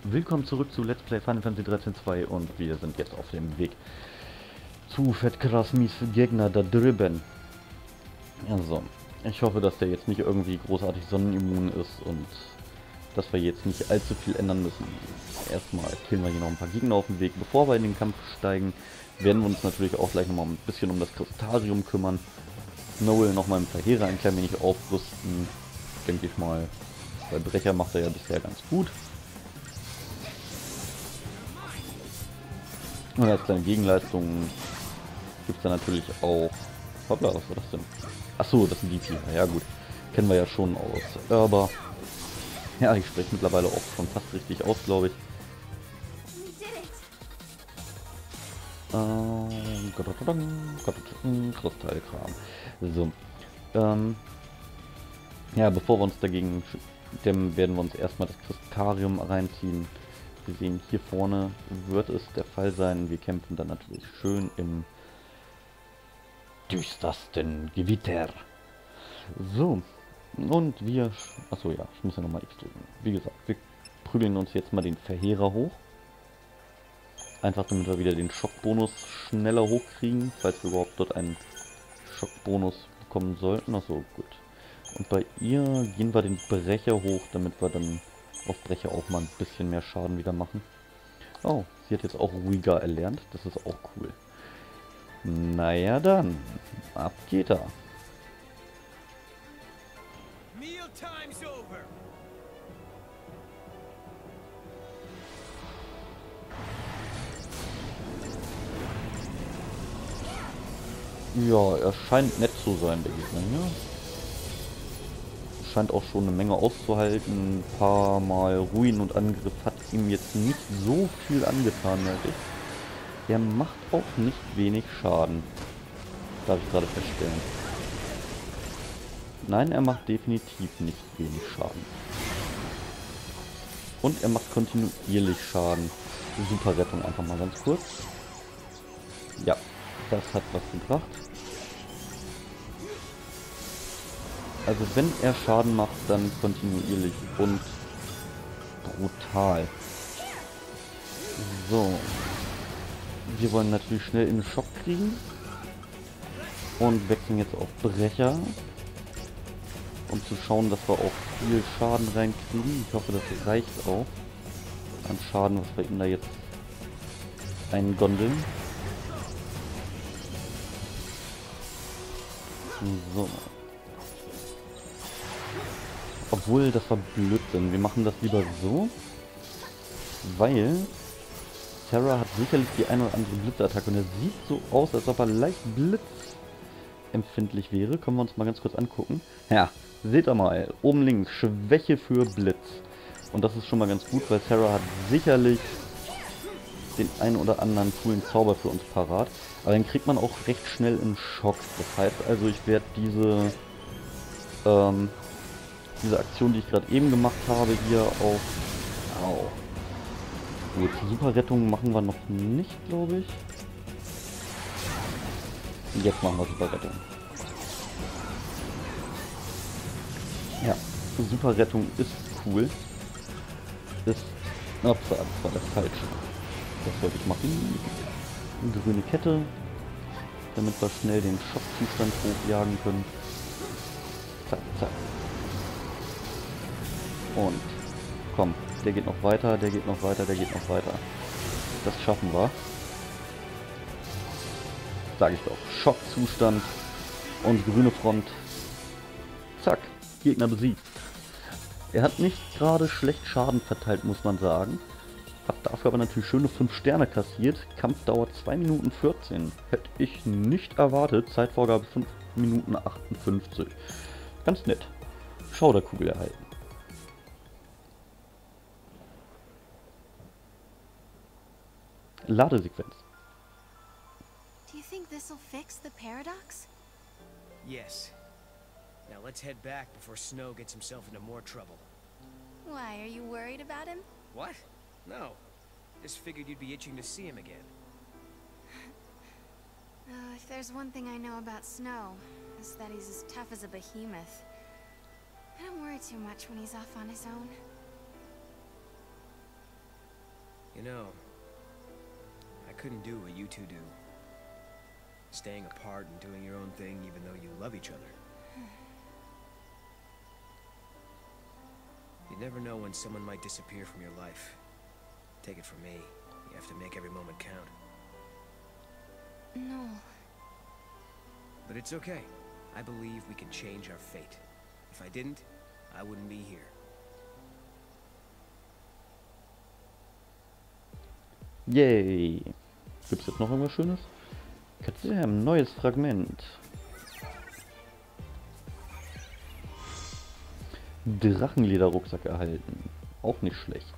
Willkommen zurück zu Let's Play Final Fantasy 13 2 und wir sind jetzt auf dem Weg zu Fettkrasmis Gegner da drüben. Also, ich hoffe, dass der jetzt nicht irgendwie großartig sonnenimmun ist und dass wir jetzt nicht allzu viel ändern müssen. Erstmal killen wir hier noch ein paar Gegner auf dem Weg. Bevor wir in den Kampf steigen, werden wir uns natürlich auch gleich nochmal ein bisschen um das Kristarium kümmern. Noel nochmal im Verheerer ein klein wenig aufrüsten, denke ich mal. Bei Brecher macht er ja bisher ganz gut. Und als kleine Gegenleistung gibt es dann natürlich auch... Hoppla, was war das denn? Achso, das sind die Tiere. Ja gut, kennen wir ja schon aus Erber. Ja, ich spreche mittlerweile auch schon fast richtig aus, glaube ich. Kristallkram. So. Ja, bevor wir uns dagegen stemmen, werden wir uns erstmal das Kristarium reinziehen. Wir sehen, hier vorne wird es der Fall sein. Wir kämpfen dann natürlich schön im düstersten Gewitter. So, und wir... Achso, ja, ich muss ja nochmal X drücken. Wie gesagt, wir prügeln uns jetzt mal den Verheerer hoch. Einfach damit wir wieder den Schockbonus schneller hochkriegen, falls wir überhaupt dort einen Schockbonus bekommen sollten. Achso, gut. Und bei ihr gehen wir den Brecher hoch, damit wir dann auf Brecher auch mal ein bisschen mehr Schaden wieder machen. Oh, sie hat jetzt auch ruhiger erlernt. Das ist auch cool. Naja dann, ab geht er. Ja, er scheint nett zu sein, der Gegner hier. Scheint auch schon eine Menge auszuhalten. Ein paar Mal Ruin und Angriff hat ihm jetzt nicht so viel angetan, merke ich. Er macht auch nicht wenig Schaden. Darf ich gerade feststellen. Nein, er macht definitiv nicht wenig Schaden. Und er macht kontinuierlich Schaden. Super Rettung einfach mal ganz kurz. Ja, das hat was gebracht. Also wenn er Schaden macht, dann kontinuierlich und brutal. So. Wir wollen natürlich schnell in den Schock kriegen. Und wechseln jetzt auf Brecher. Um zu schauen, dass wir auch viel Schaden reinkriegen. Ich hoffe, das reicht auch. An Schaden, was wir ihm da jetzt eingondeln. So. Obwohl, das war Blödsinn. Wir machen das lieber so. Weil Terra hat sicherlich die eine oder andere Blitzattacke. Und er sieht so aus, als ob er leicht blitzempfindlich wäre. Können wir uns mal ganz kurz angucken. Ja, seht ihr mal. Oben links. Schwäche für Blitz. Und das ist schon mal ganz gut, weil Terra hat sicherlich den einen oder anderen coolen Zauber für uns parat. Aber dann kriegt man auch recht schnell einen Schock. Das heißt also, ich werde diese Aktion, die ich gerade eben gemacht habe, hier auf... Au. Gut, Superrettung machen wir noch nicht, glaube ich. Jetzt machen wir Superrettung. Ja, Superrettung ist cool. Ist... Ups, das war der falsche. Das wollte ich machen. Eine grüne Kette, damit wir schnell den Schockzustand hochjagen können. Zack, zack. Und komm, der geht noch weiter, der geht noch weiter, der geht noch weiter. Das schaffen wir. Sag ich doch. Schockzustand und grüne Front. Zack, Gegner besiegt. Er hat nicht gerade schlecht Schaden verteilt, muss man sagen. Hat dafür aber natürlich schöne 5 Sterne kassiert. Kampfdauer 2 Minuten 14. Hätte ich nicht erwartet. Zeitvorgabe 5 Minuten 58. Ganz nett. Schauderkugel erhalten. Ladesequenz. Do you think this'll fix the paradox? Yes. Now let's head back before Snow gets himself into more trouble. Why, are you worried about him? What? No. Just figured you'd be itching to see him again. If there's one thing I know about Snow, it's that he's as tough as a behemoth. I don't worry too much when he's off on his own. You know, I couldn't do what you two do. Staying apart and doing your own thing even though you love each other. You never know when someone might disappear from your life. Take it from me, you have to make every moment count. No. But it's okay. I believe we can change our fate. If I didn't, I wouldn't be here. Yay. Gibt's jetzt noch irgendwas Schönes? Katzam, neues Fragment. Drachenlederrucksack erhalten. Auch nicht schlecht.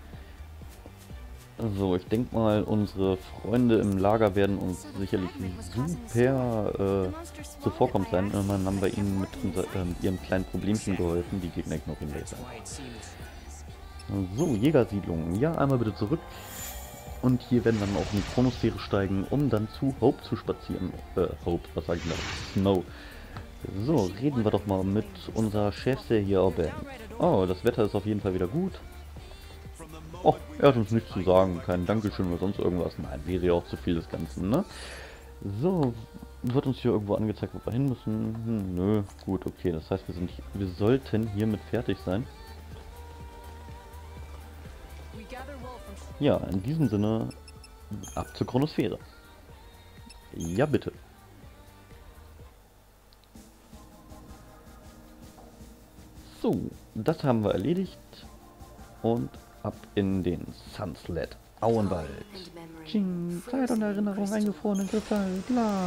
So, ich denke mal, unsere Freunde im Lager werden uns sicherlich super zuvorkommend sein. Immerhin haben wir ihnen mit ihrem kleinen Problemchen geholfen. Die Gegner ignorieren wir jetzt. So, Jägersiedlung. Ja, einmal bitte zurück. Und hier werden wir dann auch in die Chronosphäre steigen, um dann zu Hope zu spazieren. Hope, was sag ich noch? Snow. So, reden wir doch mal mit unserer Chefse hier, Ben. Oh, das Wetter ist auf jeden Fall wieder gut. Oh, er hat uns nichts zu sagen. Kein Dankeschön oder sonst irgendwas. Nein, wäre ja auch zu viel des Ganzen, ne? So, wird uns hier irgendwo angezeigt, wo wir hin müssen? Nö, gut, okay. Das heißt, wir sollten hiermit fertig sein. Ja, in diesem Sinne, ab zur Chronosphäre. Ja, bitte. So, das haben wir erledigt. Und ab in den Sunset Auenwald. Ching, Zeit und Erinnerung eingefroren in Kristall, bla.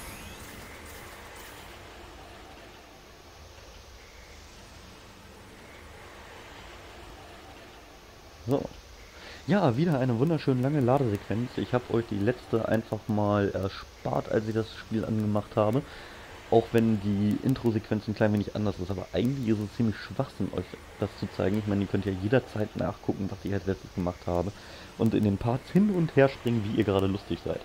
So. Ja, wieder eine wunderschön lange Ladesequenz. Ich habe euch die letzte einfach mal erspart, als ich das Spiel angemacht habe. Auch wenn die Intro-Sequenz ein klein wenig anders ist. Aber eigentlich ist es ziemlich Schwachsinn, euch das zu zeigen. Ich meine, ihr könnt ja jederzeit nachgucken, was ich als letztes gemacht habe. Und in den Parts hin und her springen, wie ihr gerade lustig seid.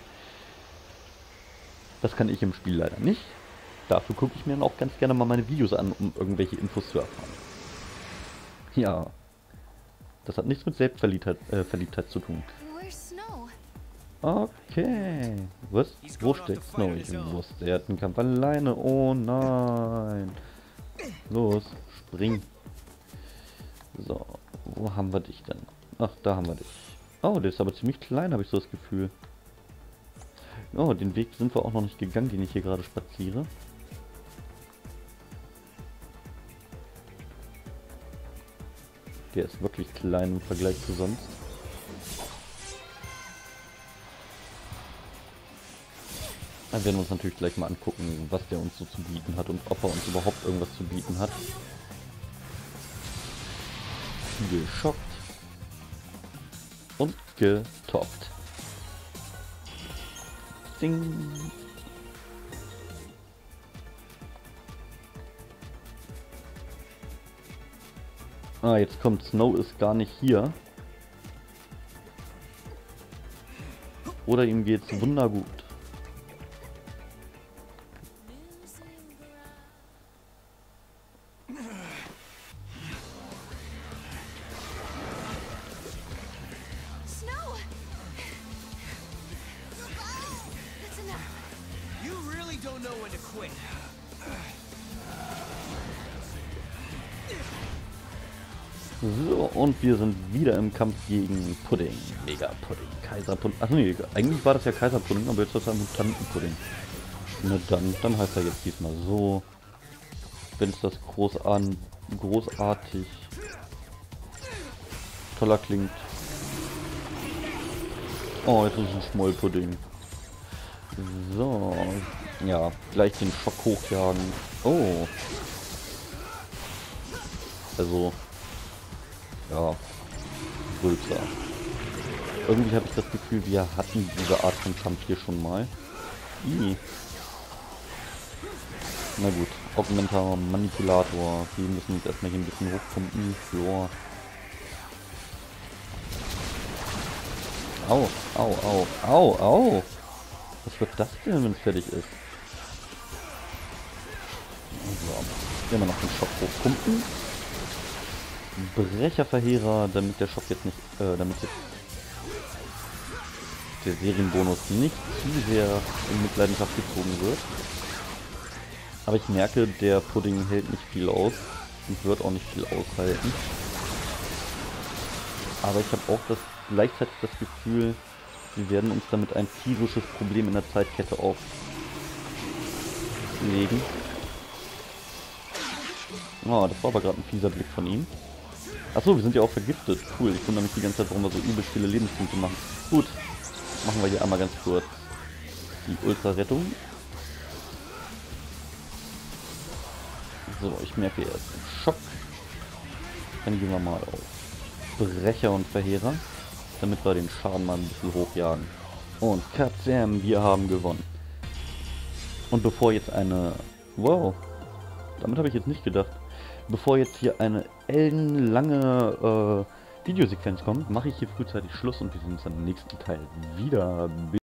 Das kann ich im Spiel leider nicht. Dafür gucke ich mir dann auch ganz gerne mal meine Videos an, um irgendwelche Infos zu erfahren. Ja. Das hat nichts mit Verliebtheit zu tun. Okay. Was? Wo steht Snow? Ich wusste, er hat einen Kampf alleine. Oh nein. Los, spring. So, wo haben wir dich denn? Ach, da haben wir dich. Oh, der ist aber ziemlich klein, habe ich so das Gefühl. Oh, den Weg sind wir auch noch nicht gegangen, den ich hier gerade spaziere. Der ist wirklich klein im Vergleich zu sonst. Dann werden wir uns natürlich gleich mal angucken, was der uns so zu bieten hat und ob er uns überhaupt irgendwas zu bieten hat. Geschockt. Und getoppt. Ding. Ah, jetzt kommt Snow, ist gar nicht hier. Oder ihm geht's wundergut. So, und wir sind wieder im Kampf gegen Pudding. Mega Pudding. Kaiserpudding. Ach nee, eigentlich war das ja Kaiserpudding, aber jetzt ist das ein Mutantenpudding. Na dann heißt er jetzt diesmal so. Wenn es das großartig toller klingt. Oh, jetzt ist es ein Schmollpudding. So. Ja, gleich den Schock hochjagen. Oh. Also. Ja. Größer. Irgendwie habe ich das Gefühl, wir hatten diese Art von Kampf hier schon mal. Na gut. Augmenter, Manipulator. Wir müssen jetzt erstmal hier ein bisschen hochpumpen. Flor. Au, au, au, au, au. Was wird das denn, wenn es fertig ist? So. Immer noch den Schock hochpumpen. Brecherverheerer, damit der Schock jetzt nicht, damit jetzt der Serienbonus nicht zu sehr in Mitleidenschaft gezogen wird. Aber ich merke, der Pudding hält nicht viel aus und wird auch nicht viel aushalten. Aber ich habe auch gleichzeitig das Gefühl, wir werden uns damit ein tierisches Problem in der Zeitkette auflegen. Oh, das war aber gerade ein fieser Blick von ihm. Achso, wir sind ja auch vergiftet. Cool, ich wundere mich die ganze Zeit, warum wir so übel viele Lebenspunkte machen. Gut, machen wir hier einmal ganz kurz die Ultra-Rettung. So, ich merke, er ist im Schock. Dann gehen wir mal auf Brecher und Verheerer, damit wir den Schaden mal ein bisschen hochjagen. Und Katzam, wir haben gewonnen. Und bevor jetzt eine... Wow, damit habe ich jetzt nicht gedacht. Bevor jetzt hier eine ellenlange Videosequenz kommt, mache ich hier frühzeitig Schluss und wir sehen uns dann im nächsten Teil wieder.